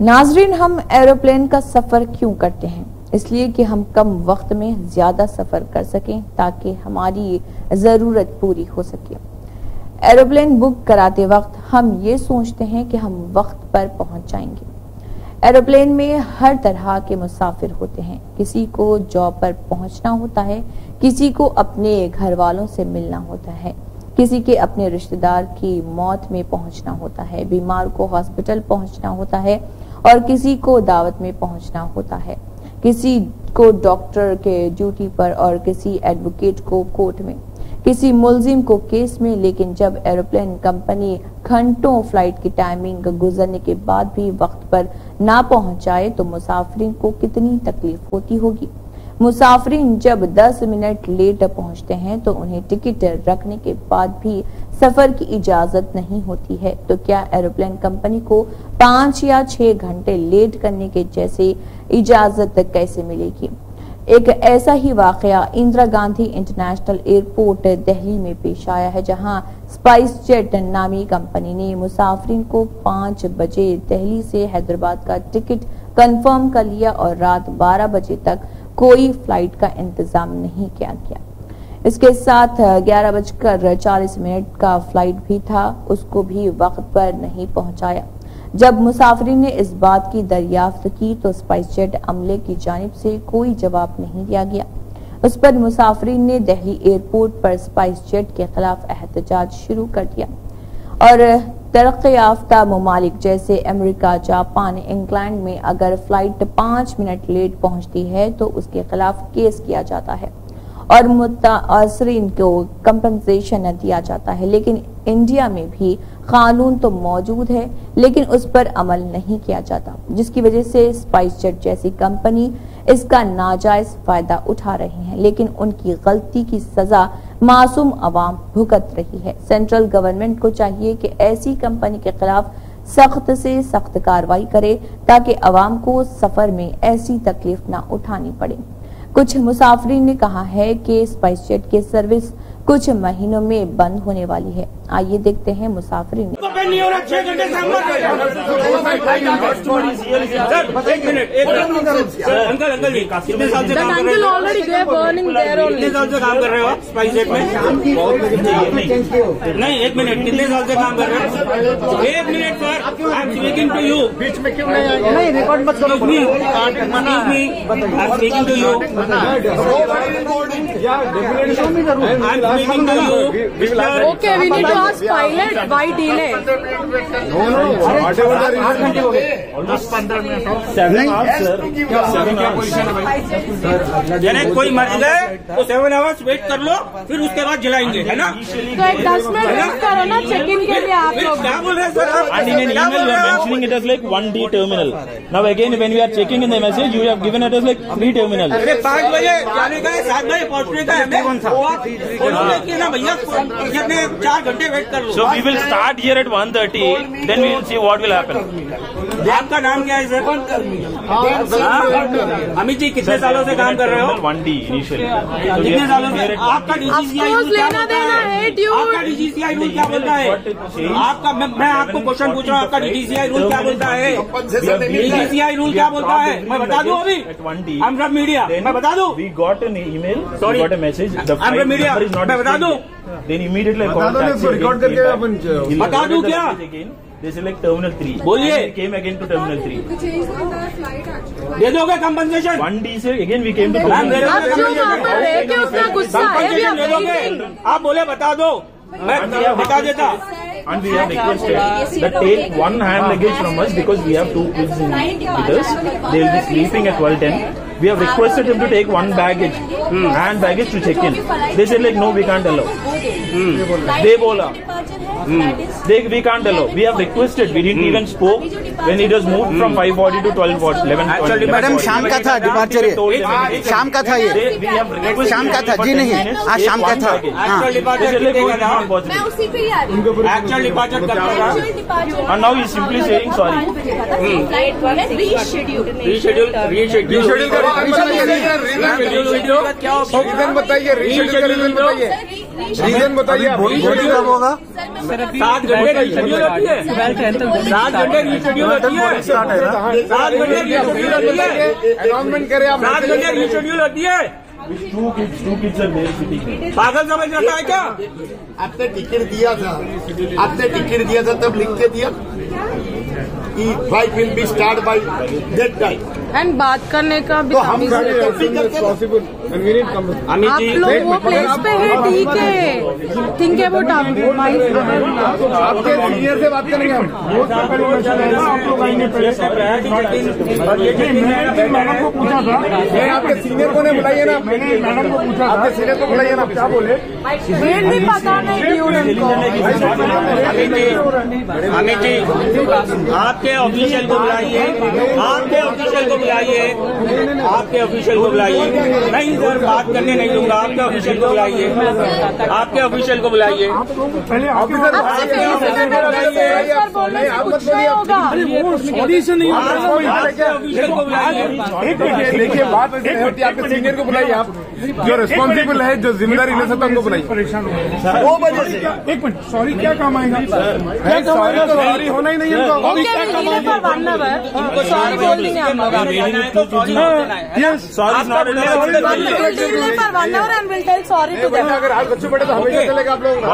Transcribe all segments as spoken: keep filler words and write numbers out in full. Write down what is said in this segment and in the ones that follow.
नाजरीन, हम एरोप्लेन का सफर क्यों करते हैं? इसलिए कि हम कम वक्त में ज्यादा सफर कर सकें ताकि हमारी जरूरत पूरी हो सके। एरोप्लेन बुक कराते वक्त हम ये सोचते हैं कि हम वक्त पर पहुंच जाएंगे। एरोप्लेन में हर तरह के मुसाफिर होते हैं। किसी को जॉब पर पहुंचना होता है, किसी को अपने घर वालों से मिलना होता है, किसी के अपने रिश्तेदार की मौत में पहुंचना होता है, बीमार को हॉस्पिटल पहुंचना होता है और किसी को दावत में पहुंचना होता है, किसी को डॉक्टर के ड्यूटी पर और किसी एडवोकेट को कोर्ट में, किसी मुलजिम को केस में। लेकिन जब एरोप्लेन कंपनी घंटों फ्लाइट की टाइमिंग गुजरने के बाद भी वक्त पर ना पहुंच जाए तो मुसाफिरीन को कितनी तकलीफ होती होगी। मुसाफिरीन जब दस मिनट लेट पहुंचते हैं तो उन्हें टिकट रखने के बाद भी सफर की इजाजत नहीं होती है, तो क्या एरोप्लेन कंपनी को पांच या छह घंटे लेट करने के जैसे इजाजत कैसे मिलेगी? एक ऐसा ही वाकया इंदिरा गांधी इंटरनेशनल एयरपोर्ट दिल्ली में पेश आया है, जहां स्पाइस जेट नामी कंपनी ने मुसाफिरीन को पांच बजे दिल्ली से हैदराबाद का टिकट कंफर्म कर लिया और रात बारह बजे तक कोई फ्लाइट का इंतजाम नहीं किया गया। इसके साथ ग्यारह बजकर चालीस मिनट का फ्लाइट भी था, उसको भी वक्त पर नहीं पहुंचाया। जब मुसाफिरीन ने इस बात की दरियाफ्त की तो स्पाइस जेट अमले की जानिब से कोई जवाब नहीं दिया गया। उस पर मुसाफिरीन ने दिल्ली एयरपोर्ट पर स्पाइस जेट के खिलाफ एहतजाज शुरू कर दिया और तरक्की याफ्ता मुमालिक जैसे अमेरिका, जापान, इंग्लैंड में अगर फ्लाइट पांच मिनट लेट पहुंचती है तो उसके खिलाफ केस किया जाता है और मुतासरीन को कंपनसेशन दिया जाता है। लेकिन इंडिया में भी कानून तो मौजूद है लेकिन उस पर अमल नहीं किया जाता, जिसकी वजह से स्पाइस जेट जैसी कंपनी इसका नाजायज फायदा उठा रही है, लेकिन उनकी गलती की सजा मासूम अवाम भुगत रही है। सेंट्रल गवर्नमेंट को चाहिए कि ऐसी कंपनी के खिलाफ सख्त से सख्त कार्रवाई करे ताकि अवाम को सफर में ऐसी तकलीफ ना उठानी पड़े। कुछ मुसाफिरीन ने कहा है कि स्पाइस जेट की सर्विस कुछ महीनों में बंद होने वाली है। आइए देखते हैं मुसाफिरीन। अंकल अंकल कितने साल से काम कर रहे हो? कितने साल से काम कर रहे हो आप स्पाइस जेट में? नहीं, एक मिनट, कितने साल से काम कर रहे हो? एक minute sir, I am speaking to you. बीच में क्यों नहीं आएंगे? नहीं, रिकॉर्ड मत करो। I am speaking to you. Speaking to you, okay, we need to ask pilot why delay. No, no, whatever the reason. आठ घंटे हो गए, almost पंद्रह मिनट हो। Seven hours, sir. Seven hours. यानी कोई मर गए तो seven hours वेट कर लो, फिर उसके बाद जलाएंगे, है ना? तो एक दस मिनट वेट करो ना चेक इन के लिए आप लोग। क्या बोल रहे हैं सर आप? And in an email you are mentioning it as like one D terminal. Now again when we are checking in the message you have given it as like three terminal. अरे पाँच बजे जाने का है, सात बजे पहुँचने का है हमें। ना भैया चार घंटे वेट कर लो। So we will start here at one thirty. Then we will see what will happen. आपका नाम क्या है सर? अमित जी, कितने सालों से काम कर रहे हो? One D initially. कितने सालों से? आपका डीजीसीआई रूल क्या बोलता है? आपका डीजीसीआई रूल क्या बोलता है? आपका मैं, मैं आपको क्वेश्चन पूछ रहा हूँ, आपका डीजीसीआई रूल क्या बोलता है? डीजीसीआई रूल क्या बोलता है? मैं बता दूँ अभी? I'm from media. मैं बता दूँ? We got an email. Sorry. We got a message. The I'm from media. मैं बता दूँ? Then immediately I called taxi. Record करके अपन बता दूं क्या? This is like terminal three. बोलिए। Came again to terminal three. दे दोगे कंपनसेशन? One D से again we came to ma'am दे आप जो वहाँ पर रह के उतना गुस्सा है भी आप दे दोगे? आप बोले बता दो, मैं बता देता। And we have requested that take one hand luggage from us because we have two kids in with us. They will be sleeping at twelve ten. We have requested them to take one baggage, hmm. hand baggage to check in. They said like no, we can't allow. Hmm. They bola. Hmm. They we can't allow. We have requested. We didn't hmm. even spoke when it was moved hmm. from five forty to twelve forty, eleven. Madam शाम का था departure, शाम का था ये, शाम का था जी नहीं, आज शाम का था। मैं उसी पे ही आ रही हूँ। एक्चुअल डिपार्चर कब था? And now he is simply saying sorry. Reschedule reschedule reschedule reschedule reason बताइए, रीशेड्यूल का रीजन बताइए। रीजन बताइए आप। कब होगा? सात घंटे की शेड्यूल होती है, सात घंटे की शेड्यूल होती है, सात घंटे की शेड्यूल होती है, अनाउंसमेंट करें आप। सात घंटे की शेड्यूल होती है। Two kids, two kids are there sitting. पागल समझ रखा है क्या? आपने टिकट दिया था, आपने टिकट दिया था तब लिख के दिया कि flight will be start by that time. And बात करने का भी तो हम पॉसिबल आप लोग वो प्लेस पे है, ठीक है, थिंक अबाउट आपके सीनियर से बात करेंगे हम। आप लोग आएंगे मैडम को पूछा था, मैं आपके सीनियर को नहीं बुलाइए ना, मैंने मैडम को पूछा, आपके सीनियर को बुलाइए ना, क्या बोले डेट भी पता नहीं अमित जी, आपके ऑफिशियल को बुलाइए, आपके ऑफिशियल को बुलाइए, आपके ऑफिशियल को बुलाइए। नहीं सर, बात करने नहीं दूंगा, आपके ऑफिशियल को बुलाइए, आपके ऑफिशियल को बुलाइए। पहले ऑफिसर सॉरी से नहीं ऑफिशियल को बुलाइए। देखिए बात ऐसी होती है, आपके सीनियर को बुलाइए, आप जो रिस्पॉन्सिबल है, जो जिम्मेदारी ले सकता है उनको बुलाइए। परेशान दो बजे से एक मिनट, सॉरी क्या काम आएगा? सॉरी होना ही नहीं है, सॉरी बोल देंगे हम लोग। Sorry to them. अगर आज बच्चे पड़े तो हमेशा चलेगा आप लोग।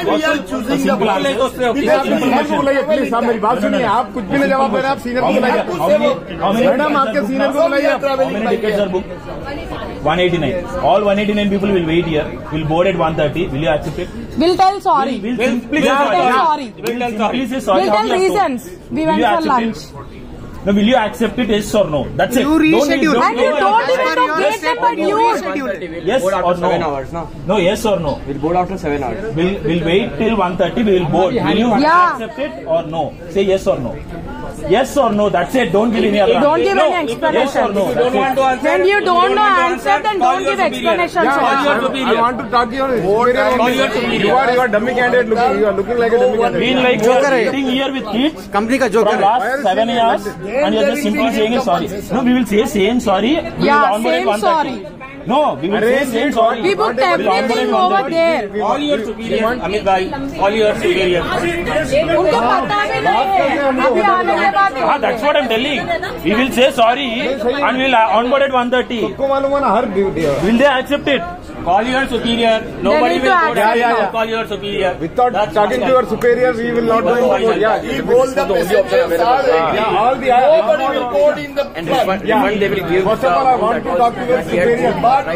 बुलाइए प्लीज, आप मेरी बात सुनिए, आप कुछ भी नहीं जवाब दे रहे, आप सीनियर को बुलाइए। मैडम आपके सीनियर को बुलाइए। one eighty-nine. All one eighty-nine people will wait here. Will board at one thirty. Will you accept it? We'll tell sorry. We'll We'll simply tell sorry. We'll simply say sorry. We'll tell reasons. We went for lunch. No, will you accept it? Yes or no? That's it. You reschedule. And you don't even know gate number you. Yes or no? Seven hours, no? No, yes or no? We'll board after seven hours. We'll we'll wait till one thirty. We will board. Will you Yeah. accept it or no? Say yes or no. Yes or no? That's it. Don't give any other. Don't give no. any explanation. Yes or no? Don't want to answer. When you don't know answer, then don't give explanation. I want to talk to your superior. You are you are dummy candidate looking. You are looking like a dummy candidate. Been like Joker है। sitting here with kids company का for joker है। last seven years, and you're just simply saying sorry. No, we will say same sorry. We will Yeah, onboard at same one thirty. sorry. No, we will say same sorry. We booked We will onboard at everything one over thirty. there. All your superior, Amit bhai, all your superior. उनको पता भी नहीं है अभी आने के बाद। Ah, that's what I'm telling. We will say sorry and we will onboard at one thirty. सबको मालूम है ना हर duty. Will they accept it? Call your superior. Nobody need will to go accept down. Yeah, yeah, yeah. Call your superior. Without talking to your superior, we will not going forward. Yeah, He told the passengers are yeah, all the nobody will board in the And flight. refund, refund they will give. First of all, I want to talk to your superior. But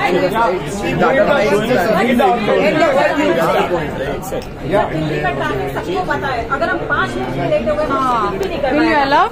सबको पता है अगर हम पाँच minute में late हो गए हाँ will you allow?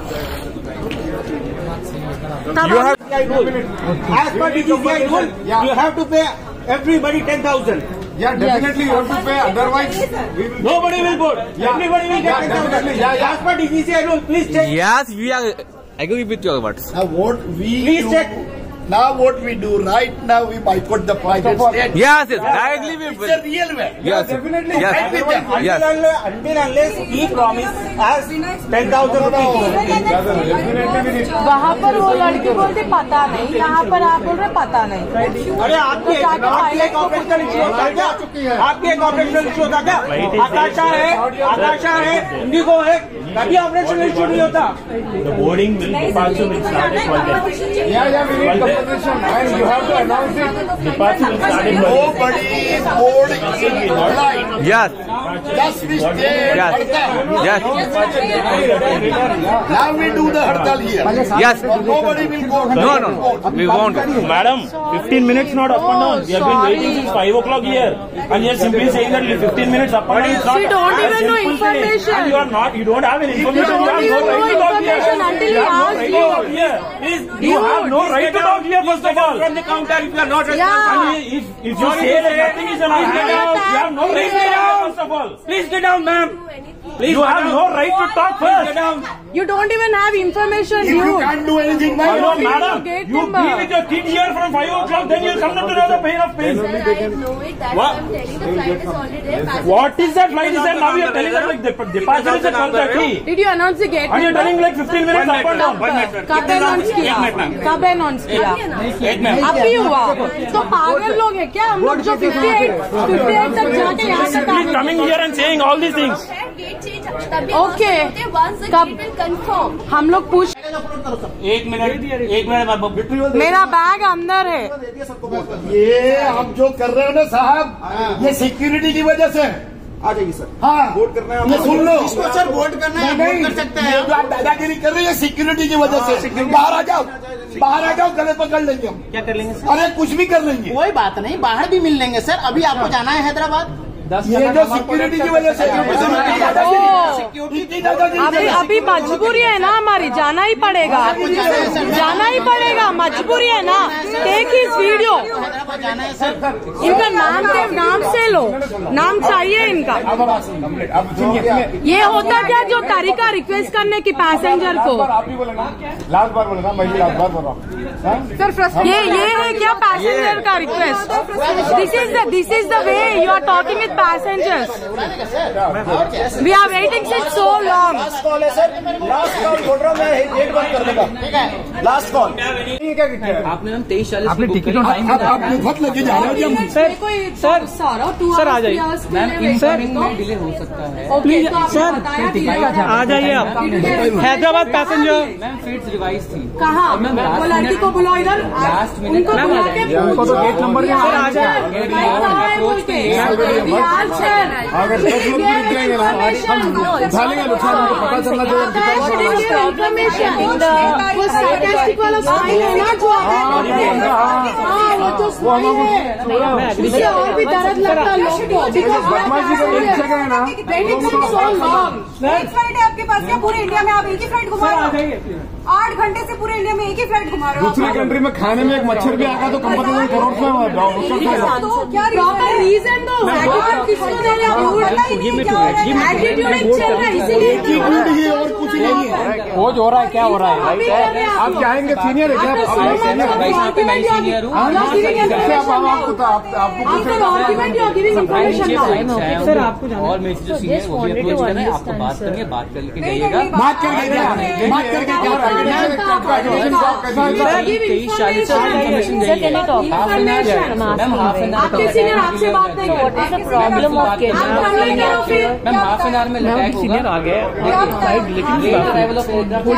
As per D G C I rule, you have to pay everybody ten thousand. Yeah, definitely you have to pay. Otherwise, we will. Nobody will board. Everybody will get ten thousand. Yeah, yeah. As per D G C I rule, please check. Yes, we are agree with your words. now what we Please do, check. now what we do right now, we boycott the private state. Yes, yes, directly we It's a real way. Yes, Definitely. yes, Right with them. Until yes. unless, until unless he promise as ten thousand rupees. वहाँ पर वो लड़की बोलती पता नहीं, यहाँ पर आप बोल रहे पता नहीं। अरे आपके आपके एक ऑपरेशनल इश्यू होता है क्या? आपके एक ऑपरेशनल इश्यू होता क्या? आकाशा है, आकाशा है, इंडिगो है, कभी ऑपरेशनल इश्यू नहीं होता। The boarding will departure will start at one thirty. Yeah, yeah, we need compensation and you have to announce it. Departure will start at one thirty. Nobody is boarding in the flight. Yes, Just we stay Yes. Hartal. yes, Now we do the Hartal here. yes. But nobody will go. No, no, we won't. Madam, fifteen minutes not up and down. We have been waiting since five o'clock here, and you are simply saying that fifteen minutes up and down is not. We don't as even know simple saying. information. And you are not. You don't have any information. don't You have no even right know to talk here. information until You we have no ask right you. to talk here. Please, you have no right to talk here. First of all, From the counter, if you are not Yeah. responsible. if if you say that nothing is allowed, Please get out. you have no right to talk here. First of all. Please get down, ma'am. Please, you have no right to talk first. You don't even have information, If you dude. can't do anything, why Hello, not? madam. Gate You number. be with your kid here from five o'clock, then you'll come to know the pain of pain. Sir, I know it. That's why I'm telling the flight is already there. Passengers What is that flight? Is that now you're telling us like the departure is at twelve thirty? Did you announce the gate And you're number? telling like fifteen minutes up and down. कब announce किया? कब announce किया? अभी हुआ तो पागल लोग हैं क्या हम लोग जो अट्ठावन अट्ठावन तक जाके यहाँ तक आ Please coming here and saying all these things. Okay कब कंफर्म हम लोग पूछ एक मिनट एक मिनट मेरा बैग अंदर है ये आप जो कर रहे हो ना साहब, ये सिक्योरिटी की वजह से। आ जाइए सर, हाँ, वोट करना है ये सुन लो। इसको सर वोट करना है, नहीं, वोट कर सकते हैं ये जो आप दादागिरी कर रहे हैं सिक्योरिटी की वजह से। बाहर आ जाओ, बाहर आ जाओ, गले पकड़ लेंगे हम। क्या कर लेंगे? अरे कुछ भी कर लेंगे। कोई बात नहीं, बाहर भी मिल लेंगे सर। अभी आपको जाना है हैदराबाद, ये जो सिक्योरिटी की वजह से अभी अभी मजबूरी है ना हमारी, जाना ही पड़ेगा, जाना ही पड़ेगा, मजबूरी है ना। टेक हिज वीडियो, हैदराबाद जाना है सर। इनका नाम के नाम से लो, नाम चाहिए इनका। ये होता क्या जो तरीका रिक्वेस्ट करने की पैसेंजर को, लास्ट बार बोला था, मैं लास्ट बार बोल रहा हूँ। ये ये है क्या पैसेंजर का request? This is the this is the way you are talking with passengers. We are waiting since so long. Last call है सर, लास्ट कॉल बोल रहा हूँ मैं, गेट बंद कर देगा, ठीक है? Last call. आपने हम तेईस चालीस आपने टिकट और टाइम आप मुफ्त लेके जा रहे हो जी। सर सर सर आ जाइए सर में डिले हो सकता है। प्लीज सर आ जाइए आप। Hyderabad passenger ma'am feeds revise थी। कहाँ? वो लड़की को बुलाओ इधर, उनको बुला के उनको तो गेट नंबर सर आ जाए। बिहार सर अगर दस लोग भी रुक जाएंगे ना, हम उठा लेंगे नुकसान, उनको पता चलना चाहिए। वो साइकेस्टिक वाला स्माइल है ना जो हाँ वो जो स्माइल है उससे और भी दर्द लगता है लोग को। बदमाशी को एक जगह है ना, एक फ्लाइट है आपके पास क्या? पूरे इंडिया में आप एक ही फ्लाइट घुमा रहे हो? आठ घंटे से पूरे इंडिया में एक ही फ्लाइट घुमा रहे हो? दूसरी कंट्री में खाने में एक मच्छर भी आएगा तो कंपनी करोड़ से क्या प्रॉपर रीजन दो, किसको दे रहे हो? एटीट्यूड एक चल रहा है इसीलिए और कुछ नहीं है। वो जो हो रहा है, क्या हो रहा है? आप जाएंगे सीनियर है क्या? सीनियर हूँ। सर आपको और मेरे जो सीनियर वो भी अप्रोच कर रहे हैं, आपको बात करनी है, बात करके जाइएगा। बात करके क्या? बात करके क्या? तेईस चालीस से इन्फॉर्मेशन देंगे। Half an hour ma'am, half an hour आपके सीनियर आपसे बात नहीं करते। Problem of ma'am half an hour में लैग होगा। आ गए अराइवल ऑफ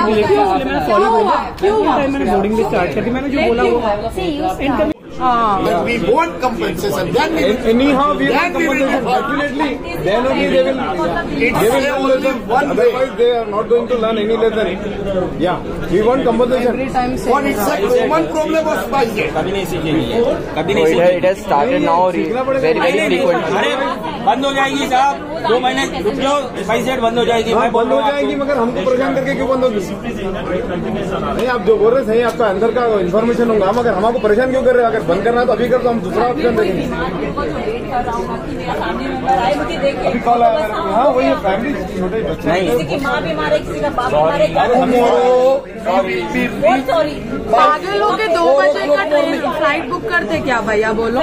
बोर्डिंग भी स्टार्ट कर दी मैंने, जो बोला वो But we want compensation. Then we anyhow we Then want we will compensation. do Definitely, then only they will. They will learn only lesson. one way. Otherwise, they are not going to learn any lesson. Yeah, we want compensation. What it's a common problem of SpiceJet. कभी नहीं सीखेंगे, कभी नहीं सीखेंगे। It has started now very very frequently. अरे बंद हो जाएगी साहब, दो महीने रुक जाओ, स्पाइसजेट बंद हो जाएगी। हाँ, बंद हो जाएगी, मगर हमको परेशान करके क्यों बंद होगी? नहीं, आप जो बोल रहे सही, आपका अंदर का इन्फॉर्मेशन होगा, मगर हम आपको परेशान क्यों कर रहे हैं? अगर बंद करना है तो अभी कर दो, हम दूसरा ऑप्शन देंगे। अभी कॉल आया मेरे को, हाँ वही फैमिली छोटे बच्चे पागल होके दो बजे का ट्रेन फ्लाइट बुक करते क्या भैया? बोलो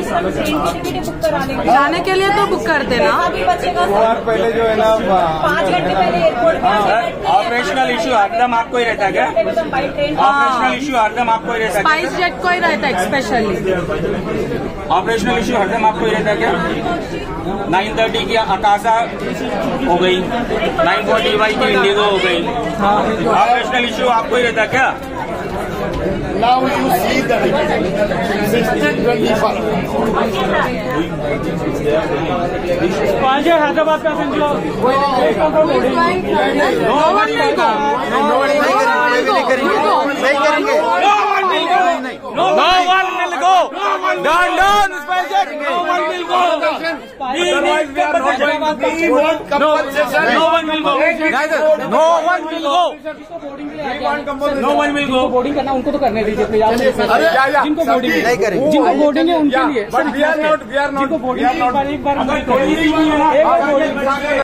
जाने के लिए तो बुक करते ना। पहले जो है ना पाँच घंटे पहले एयरपोर्ट ऑपरेशनल इशू हरदम आपको ही रहता है क्या? ऑपरेशनल इशू हरदम आपको ही रहता है? स्पाइस जेट को ही रहता है स्पेशली। ऑपरेशनल इशू हरदम आपको ही रहता है क्या? नाइन थर्टी की अकाशा हो गई, नाइन फोर्टी फाइव की इंडिगो हो गई, ऑपरेशनल इशू आपको ही रहता है क्या? Now you see the sixteen twenty-five. Hyderabad passenger नहीं करेंगे। No one will go. Down, down, SpiceJet. No one will go. We want compensation. No one will go. No one will go. No one will go. Boarding करना उनको तो करने दीजिए जिनको boarding नहीं करेंगे, जिनको बोर्डिंग है उनके लिए। But we are not we are not boarding एक बार एक बार